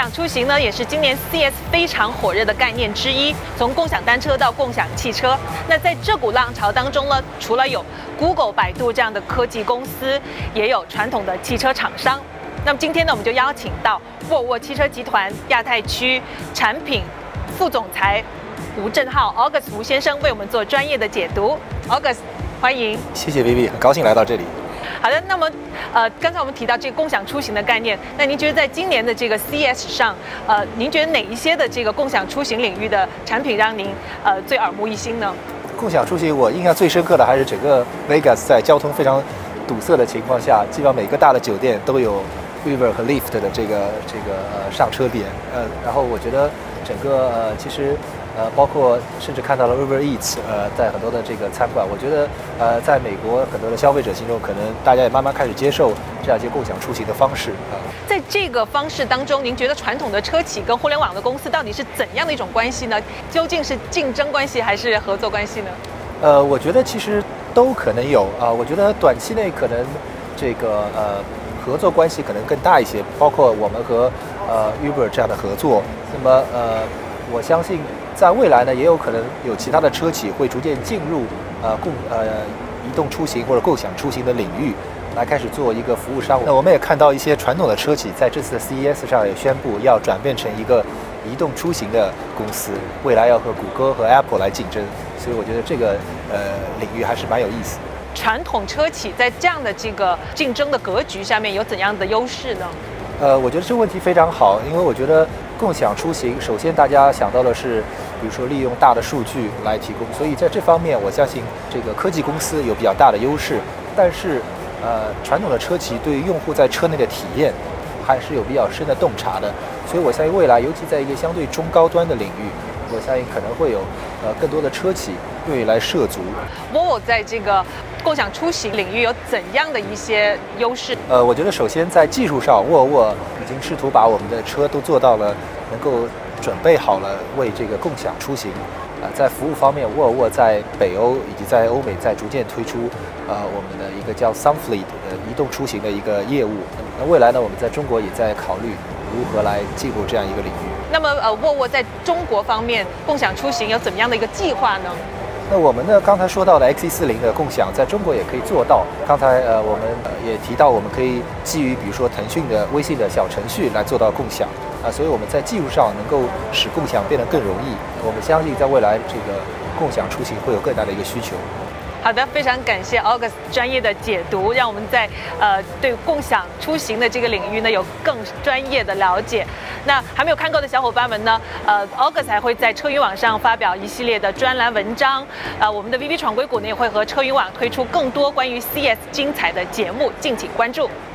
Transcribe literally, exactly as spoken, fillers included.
享出行呢，也是今年 C E S 非常火热的概念之一。从共享单车到共享汽车，那在这股浪潮当中呢，除了有 Google、百度这样的科技公司，也有传统的汽车厂商。那么今天呢，我们就邀请到沃尔沃汽车集团亚太区产品副总裁吴正浩 August 吴先生为我们做专业的解读。August， 欢迎。 谢谢 Vivi， 很高兴来到这里。 好的，那么呃，刚才我们提到这个共享出行的概念，那您觉得在今年的这个 C E S 上，呃，您觉得哪一些的这个共享出行领域的产品让您呃最耳目一新呢？ 共享出行，我印象最深刻的还是整个 Vagus 在交通非常堵塞的情况下，基本上每个大的酒店都有 Uber 和 Lyft 的这个这个呃上车点，呃，然后我觉得整个呃其实。呃，包括甚至看到了 Uber Eats， 呃，在很多的这个餐馆，我觉得，呃，在美国很多的消费者心中，可能大家也慢慢开始接受这样一些共享出行的方式啊。 在这个方式当中，您觉得传统的车企跟互联网的公司到底是怎样的一种关系呢？究竟是竞争关系还是合作关系呢？ 呃，我觉得其实都可能有啊。我觉得短期内可能这个呃合作关系可能更大一些，包括我们和呃 Uber 这样的合作。那么呃，我相信。在未来呢，也有可能有其他的车企会逐渐进入呃共呃移动出行或者共享出行的领域，来开始做一个服务商。那我们也看到一些传统的车企在这次的 C E S 上也宣布要转变成一个移动出行的公司，未来要和谷歌和 Apple 来竞争。所以我觉得这个呃领域还是蛮有意思。 传统车企在这样的这个竞争的格局下面有怎样的优势呢？ 呃，我觉得这个问题非常好，因为我觉得共享出行，首先大家想到的是，比如说利用大的数据来提供，所以在这方面，我相信这个科技公司有比较大的优势。但是，呃，传统的车企对于用户在车内的体验，还是有比较深的洞察的。所以我相信未来，尤其在一个相对中高端的领域，我相信可能会有呃更多的车企愿意来涉足。 沃尔沃在这个共享出行领域有怎样的一些优势？ 呃，我觉得首先在技术上，沃尔沃已经试图把我们的车都做到了能够准备好了为这个共享出行。啊、呃，在服务方面，沃尔沃在北欧以及在欧美在逐渐推出呃我们的一个叫 Sunfleet 的移动出行的一个业务。那未来呢，我们在中国也在考虑如何来进入这样一个领域。 那么呃，沃尔沃在中国方面共享出行有怎么样的一个计划呢？ 那我们呢？刚才说到的 X C 四十 的共享，在中国也可以做到。刚才呃，我们、呃、也提到，我们可以基于比如说腾讯的微信的小程序来做到共享啊、呃，所以我们在技术上能够使共享变得更容易。我们相信，在未来这个共享出行会有更大的一个需求。 好的，非常感谢 August 专业的解读，让我们在呃对共享出行的这个领域呢有更专业的了解。那还没有看过的小伙伴们呢，呃 August 还会在车云网上发表一系列的专栏文章。呃，我们的 Vivi 闯硅谷呢也会和车云网推出更多关于 C E S 精彩的节目，敬请关注。